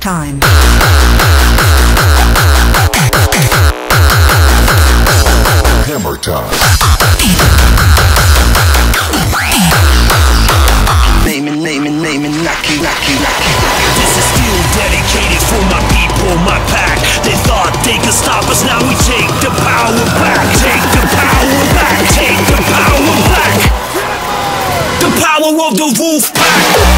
Hammertime. Hammertime. Naming, Nakkie. This is still dedicated for my people, my pack. They thought they could stop us, now we take the power back. Take the power back, take the power back. The power of the Wolfpack.